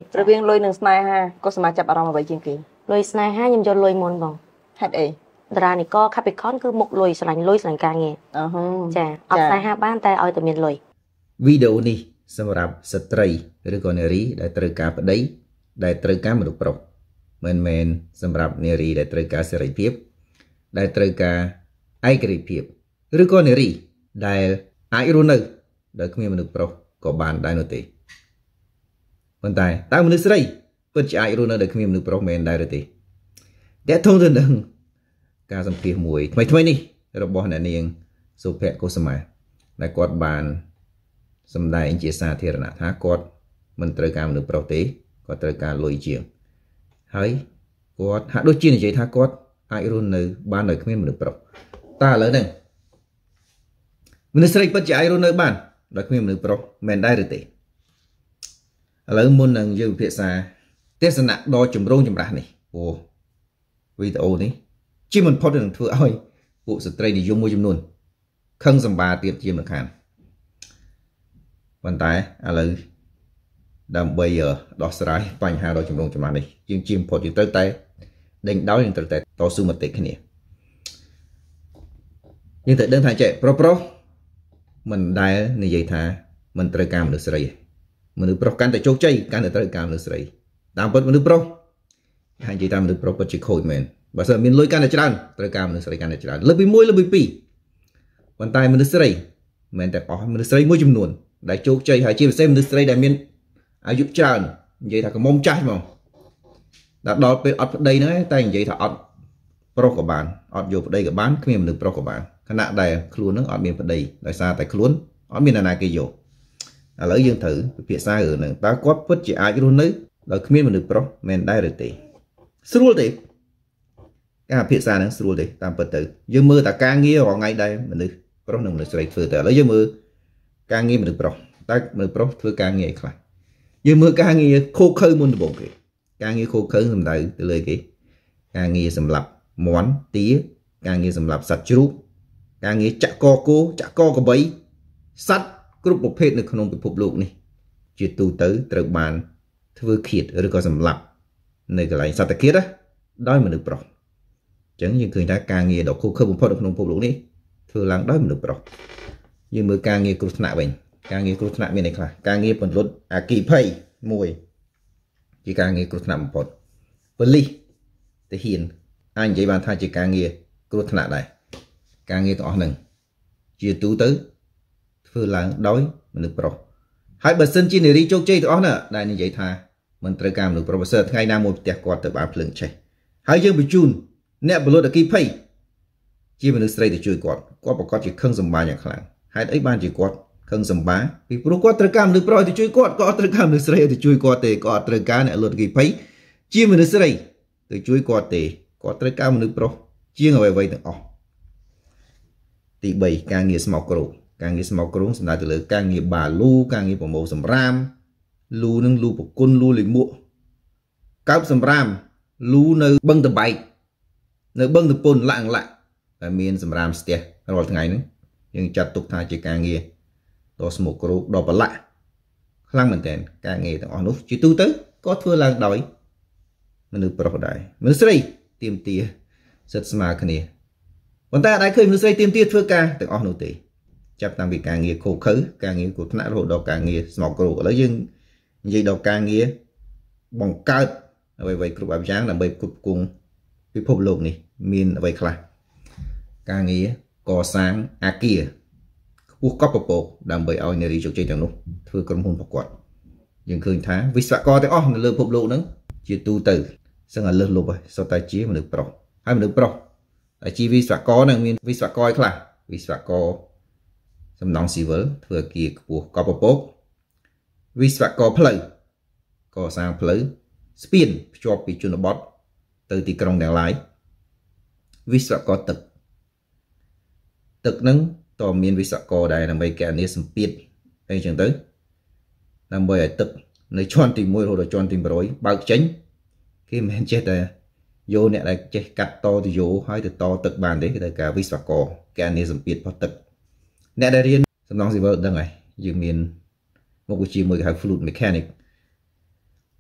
rồi viên lôi nương snai ha cóสมาจับอารมณ์มาไว้จริงกี่ลอยสไนha nhưng cho lôi môn bằng hết ấy ดารานี่ก็คาปิคอนคือมุกลอยสลันกลางเงี้ยจ้ะเอาสไนห้าบ้านแต่เอาแต่เมียนลอยវីដេអូនេះសម្រាប់ស្ត្រីឬក៏នារីដែលត្រូវការប្តីដែលត្រូវការមនុស្សប្រុសមិនមែនសម្រាប់នារីដែលត្រូវការសេរីភាពដែលត្រូវការឯករាជ្យភាពឬក៏នារីដែលអាចរស់នៅដោយគ្មានមនុស្សប្រុសក៏បានដែរនោះទេប៉ុន្តែតើមនុស្សស្រីពិតជាអាចរស់នៅដោយគ្មានមនុស្សប្រុសមែនដែរឬទេតើធំទៅនឹងការសម្ភាសមួយថ្មីនេះរបស់អ្នកនាងសុភ័ក្រកុសុមាដែលគាត់បានសម្ដែងជាសាធារណៈថាគាត់មិនត្រូវការមនុស្សប្រុសទេគាត់ត្រូវការលុយជាងហើយគាត់ហាក់ដូចជានិយាយថាគាត់អាចរស់នៅបានដោយគ្មានមនុស្សប្រុសតើឥឡូវហ្នឹងមនុស្សស្រីពិតជាអាចរស់នៅបានដោយគ្មានមនុស្សប្រុសមែនដែរឬទេឥឡូវមុននឹងយើងពិភាក្សាទស្សនៈដ៏ចម្រូងចម្រាសនេះអូវីដេអូនេះជាមិនផុតនឹងធ្វើឲ្យពួកស្ត្រីនិយមមួយចំនួនខឹងសម្បាទៀតជាមិនខានប៉ុន្តែឥឡូវដើម្បីដោះស្រាយបញ្ហាដ៏ចម្រូងចម្រាសនេះយើងជាផុតយើងត្រូវតែដេញដោលយើងត្រូវតែតស៊ូមតិគ្នាយើងត្រូវដឹងថាចេះប្រុសមិនដែលនិយាយថាមិនត្រូវការមនុស្សស្រីមនុស្សប្រុសកាន់តែជោគជ័យកាន់តែត្រូវការមនុស្សស្រីតាមពិតមនុស្សប្រុសហើយនិយាយថាមនុស្សប្រុសពិតជាខូចមែនបើសិនមានលុយកាន់តែច្រើនត្រូវការមនុស្សស្រីកាន់តែច្រើនលើពី1លើពី2ប៉ុន្តែមនុស្សស្រីមិនតែអស់មនុស្សស្រីមួយចំនួនដែលជោគជ័យហើយជាពិសេសមនុស្សស្រីដែលមានអាយុច្រើននិយាយថាកមុំចាស់ហ្មងដល់ពេលអត់ប្តីហ្នឹងតែនិយាយថាអត់ប្រុសក៏បានអត់យកប្តីក៏បានគ្មានមនុស្សប្រុសក៏បានខណៈដែលខ្លួនហ្នឹងអត់មានប្តីដោយសារតែខ្លួនអត់មានអ្នកណាគេយកឥឡូវយើងត្រូវពិភាក្សារឿងហ្នឹងតើគាត់ពិតជាអាចរស់នៅដោយគ្មានមនុស្សប្រុសមែនដែរឬទេស្រួលទេការពិភាក្សាហ្នឹងស្រួលទេតាមពិតទៅយើងមើលតែការងាររាល់ថ្ងៃដែរមនុស្សប្រុសនិងមនុស្សស្រីធ្វើតែឥឡូវយើងមើលការងារមនុស្សប្រុសតើមនុស្សប្រុសធ្វើការងារអីខ្លះយើងមើលការងារខូខើមុនដំបូងគេការងារខូខើសំដៅទៅលើគេការងារសម្រាប់មាន់ទាការងារសម្រាប់សត្វជ្រូកការងារចាក់កគោចាក់កក្របីសត្វគ្រប់ប្រភេទនៅក្នុងពិភពលោកនេះជាទូទៅត្រូវបានធ្វើឃាតឬក៏សម្លាប់នៅកន្លែងសត្វឃាតដោយមនុស្សប្រុសអញ្ចឹងយើងឃើញថាការងារដ៏ខូខើបំផុតនៅក្នុងពិភពលោកនេះធ្វើឡើងដោយមនុស្សប្រុសយើងមើលការងារគ្រោះថ្នាក់វិញការងារគ្រោះថ្នាក់មានអីខ្លះការងារពន្លត់អគ្គិភ័យមួយជាការងារគ្រោះថ្នាក់បំផុតប៉ូលីសទាហានអាចនិយាយបានថាជាការងារគ្រោះថ្នាក់ដែរការងារទាំងអស់ហ្នឹងជាទូទៅធ្វើឡើងដោយមនុស្សប្រុសហើយបើសិនជានារីជោគជ័យទាំងអស់ហ្នឹងដែលនិយាយថាមិនត្រូវការមនុស្សប្រុសបើសិនថ្ងៃណាមួយផ្ទះគាត់ទៅបានភ្លើងឆេះហើយយើងបញ្ជូនអ្នកបលត់អគ្គិភ័យជាមនុស្សស្រីទៅជួយគាត់ប្រកាសជាខឹងសម្បាយ៉ាងខ្លាំងហេតុអីបានជាគាត់ខឹងសម្បាពីព្រោះគាត់ត្រូវការមនុស្សប្រុសទៅជួយគាត់ក៏អត់ត្រូវការមនុស្សស្រីទៅជួយគាត់ទេក៏អត់ត្រូវការអ្នកលត់អគ្គិភ័យជាមនុស្សស្រីទៅជួយគាត់ទេគាត់ត្រូវការមនុស្សប្រុសជាងអ្វីៗទាំងអស់ទី3ការងារស្មោកគ្រោកការងារស្មោកគ្រោកសំដៅទៅលើការងារបាលូការងារប្រមូលសម្រាមលូនឹងលូប្រគុណលូលិមួកកើបសម្រាមលូនៅបឹងតបែកនៅបឹងតពុនឡាក់តែមានសម្រាមស្ទះរាល់ថ្ងៃហ្នឹងយើងចាត់ទុកថាជាការងារដ៏ស្មោកគ្រោកដ៏ប្រឡាក់ខ្លាំងមែនទែនការងារទាំងអស់នោះជាទូទៅក៏ធ្វើឡើងដោយមនុស្សប្រុសដែរមនុស្សស្រីទាមទារសិទ្ធិស្មើគ្នាប៉ុន្តែអាចឃើញមនុស្សស្រីទាមទារធ្វើការទាំងអស់នោះទេចាប់តាំងពីការងារខូខើការងារគ្រោះថ្នាក់រហូតដល់ការងារស្មោកគ្រោកឥឡូវយើងនិយាយដល់ការងារបង្កើតអ្វីៗគ្រប់បែបយ៉ាងដើម្បីគ្រប់គ្រងពិភពលោកនេះមានអ្វីខ្លះការងារកសាងអគារខ្ពស់កប់ពពកដើម្បីឲ្យនារីជោគជ័យទាំងនោះធ្វើក្រុមហ៊ុនប្រកបយើងឃើញថាវិស្វករទាំងអស់នៅលើពិភពលោកហ្នឹងជាទូទៅសឹងតែលើសលប់ហើយសុទ្ធតែជាមនុស្សប្រុសហើយមនុស្សប្រុសតែជាវិស្វករនឹងមានវិស្វករខ្លះវិស្វករសំណង់ស៊ីវិលធ្វើអគារខ្ពស់កប់ពពកវិស្វករផ្លូវកសាងផ្លូវស្ពានភ្ជាប់ពីជនបទទៅទីក្រុងទាំងឡាយវិស្វករទឹកហ្នឹងតើមានវិស្វករដែរដើម្បីកណនីសម្ពាធអីចឹងទៅដើម្បីឲ្យទឹកនៅជាន់ទី1រហូតដល់ជាន់ទី100បើកចេញគេមិនមែនចេះតែយកអ្នកដែលចេះកាត់តទៅយោហើយទៅតទឹកបានទេគេត្រូវការវិស្វករកណនីសម្ពាធផុសទឹកអ្នកដែលរៀនសំណង់ស៊ីវិលដឹងហើយយើងមានមុខវិជ្ជាមួយគេហៅ fluid mechanic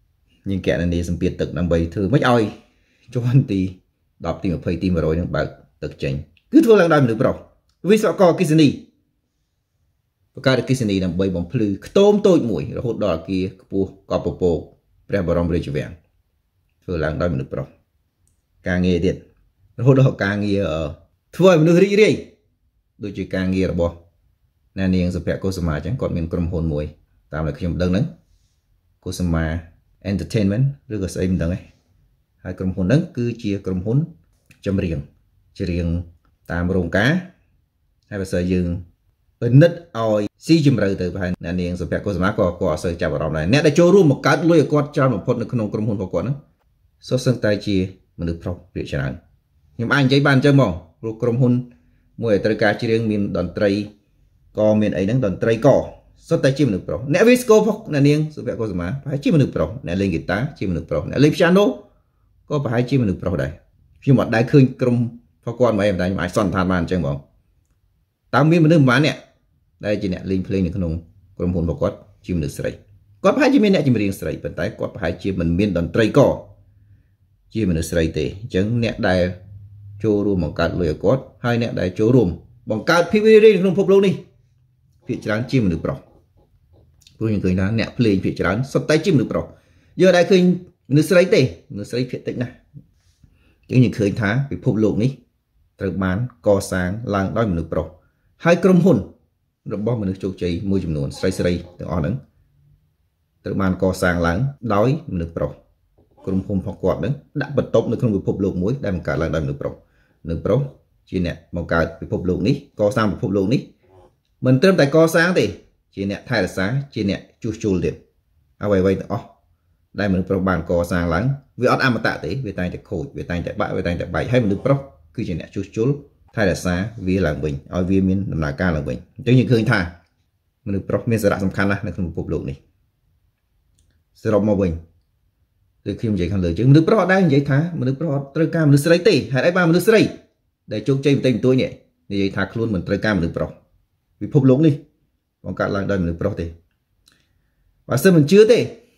nhưng kẻ này đi xâm biệt tực nằm bầy thư mấy oi cho anh tí đọc tí 20 tí 100 នឹងបើកទឹកចេញគឺធ្វើឡើងដោយមនុស្សប្រុសវិស្វករគិសនីបង្កើតគិសនីដើម្បីបំភ្លឺខ្ទមតូចមួយរហូតដល់អគារខ្ពស់កប់ពពកព្រះបរមរាជវាំងធ្វើឡើងដោយមនុស្សប្រុសការងារទៀតរហូតដល់ការងារធ្វើឲ្យមនុស្សរីករាយដូចជាការងាររបស់អ្នកនាងសុភ័ក្រកុសុមាអញ្ចឹងគាត់មានក្រុមហ៊ុនមួយតាមដែលខ្ញុំដឹងហ្នឹងកុសុមា Entertainment ឬក៏ស្អីមិនដឹងទេហើយក្រុមហ៊ុនហ្នឹងគឺជាក្រុមហ៊ុនចម្រៀងតាមរោងការហើយបើសិនយើងពិនិត្យឲ្យស៊ីជម្រៅទៅប្រហែលអ្នកនាងសុភ័ក្រកុសុមាក៏អត់សូវចាប់អារម្មណ៍ដែរអ្នកដែលចូលរួមបង្កើតលុយឲ្យគាត់ច្រើនបំផុតនៅក្នុងក្រុមហ៊ុនរបស់គាត់ហ្នឹងសុទ្ធសឹងតែជាមនុស្សប្រុសភាគច្រើនខ្ញុំអាចនិយាយបានអញ្ចឹងមកព្រោះក្រុមហ៊ុនមួយឲ្យត្រូវការច្រៀងមានតន្ត្រីក៏មានអីហ្នឹងតន្ត្រីក៏សុទ្ធតែជាមនុស្សប្រុសអ្នកវាស្គរផងអ្នកនាងសុភ័ក្រកុសុមាប្រហែលជាមនុស្សប្រុសអ្នកលេងហ្គីតាជាមនុស្សប្រុសអ្នកលេងព្យ៉ាណូក៏ប្រហែលជាមនុស្សប្រុសដែរខ្ញុំអត់ដែលឃើញក្រុមរបស់គាត់មកឯងតែខ្ញុំអាចសន្និដ្ឋានបានអញ្ចឹងបងតើមានមនុស្សប្រហែលអ្នកដែលជាអ្នកលេងភ្លេងនៅក្នុងក្រុមហ៊ុនរបស់គាត់ជាមនុស្សស្រីគាត់ប្រហែលជាមានអ្នកចម្រៀងស្រីប៉ុន្តែគាត់ប្រហែលជាមិនមានតន្ត្រីក៏ជាមនុស្សស្រីទេអញ្ចឹងអ្នកដែលចូលរួមបង្កើតលុយឲ្យគាត់ហើយអ្នកដែលចូលរួមបង្កើតភាពរីករាយនៅក្នុងពិភពលោកនេះភាគច្រើនជាមនុស្សប្រុសព្រោះយើងឃើញថាអ្នកភ្លេងភាគច្រើនសុទ្ធតែជាមនុស្សប្រុសយើងអត់ដែលឃើញមនុស្សស្រីទេមនុស្សស្រីភាគតិចណាស់អញ្ចឹងយើងឃើញថាពិភពលោកនេះត្រូវបានកសាងឡើងដោយមនុស្សប្រុសហើយក្រុមហ៊ុនរបស់មនុស្សជោគជ័យមួយចំនួនស្រីទាំងអស់ហ្នឹងត្រូវបានកសាងឡើងដោយមនុស្សប្រុសក្រុមហ៊ុនរបស់គាត់ហ្នឹងដាក់បន្ទប់នៅក្នុងពិភពលោកមួយដែលបង្កើតឡើងដោយមនុស្សប្រុសជាអ្នកបង្កើតពិភពលោកនេះកសាងពិភពលោកនេះមិនត្រឹមតែកសាងទេជាអ្នកថែរក្សាជាអ្នកជួសជុលទៀតអ្វីទាំងអស់ដែលមនុស្សប្រុសបានកសាងឡើងវាអត់អមតៈទេវាតែងតែខូចវាតែងតែបាក់វាតែងតែបែកហើយមនុស្សប្រុសគឺជាអ្នកជួសជុលថែរក្សាវាឡើងវិញឲ្យវាមានដំណើរការឡើងវិញអញ្ចឹងយើងឃើញថាមនុស្សប្រុសមានសារៈសំខាន់ណាស់នៅក្នុងពិភពលោកនេះសរុបមកវិញដូចខ្ញុំនិយាយខាងលើជាងមនុស្សប្រុសអត់ដែរនិយាយថាមនុស្សប្រុសអត់ត្រូវការមនុស្សស្រីទេហេតុអីបានមនុស្សស្រីដែលជោគជ័យបន្តិចបន្តួចនេះនិយាយថាខ្លួនមិនត្រូវការមនុស្សប្រុសពិភពលោកនេះបង្កើតឡើងដោយមនុស្សប្រុសទេបើសិនមិនជឿទេឥ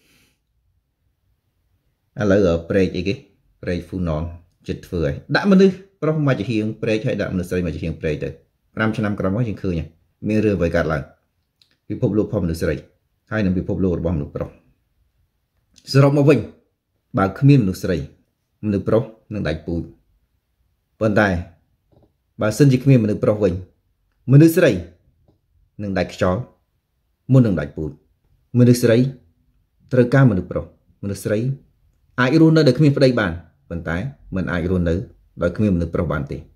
ឡូវព្រែកអីគេព្រែកហ្វូណនចិត្តធ្វើឲ្យដាក់មនុស្សប្រុសមកជាហៀងព្រែកហើយដាក់មនុស្សស្រីមកជាហៀងព្រែកទៅ5ឆ្នាំក្រោយមកយើងឃើញមានរឿងអ្វីកើតឡើងពិភពលោកផងមនុស្សស្រីហើយនឹងពិភពលោករបស់មនុស្សប្រុសសរុបមកវិញបើគ្មានមនុស្សស្រីមនុស្សប្រុសនឹងដាច់ពូជប៉ុន្តែបើសិនជាគ្មានមនុស្សប្រុសវិញមនុស្សស្រីនឹងដាច់ខ្យល់មុននឹងដាច់ពូជមនុស្សស្រីត្រូវការមនុស្សប្រុសមនុស្សស្រីអាចរស់នៅដោយគ្មានប្តីបានប៉ុន្តែមិនអាចរស់នៅដោយគ្មានមនុស្សប្រុសបានទេ